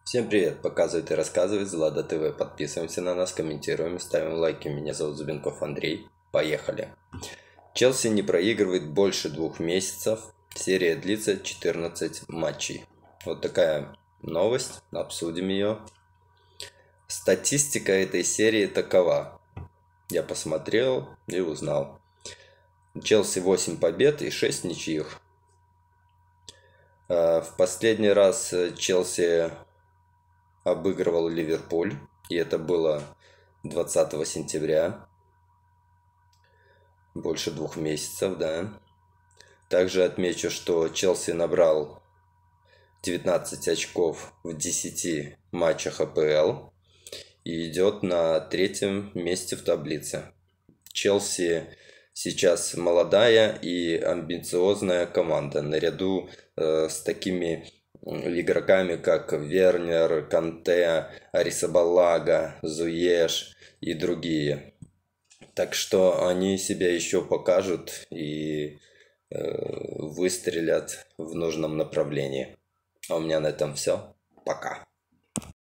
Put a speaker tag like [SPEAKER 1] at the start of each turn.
[SPEAKER 1] Всем привет! Показывает и рассказывает Злата ТВ. Подписываемся на нас, комментируем, ставим лайки. Меня зовут Зубенков Андрей. Поехали! Челси не проигрывает больше 2 месяцев. Серия длится 14 матчей. Вот такая новость. Обсудим ее. Статистика этой серии такова. Я посмотрел и узнал. Челси 8 побед и 6 ничьих. В последний раз Челси обыгрывал Ливерпуль, и это было 20 сентября, больше 2 месяцев, да. Также отмечу, что Челси набрал 19 очков в 10 матчах АПЛ и идет на 3-м месте в таблице. Челси сейчас молодая и амбициозная команда, наряду с такими игроками, как Вернер, Канте, Арисабалага, Зуеш и другие. Так что они себя еще покажут и выстрелят в нужном направлении. А у меня на этом все. Пока.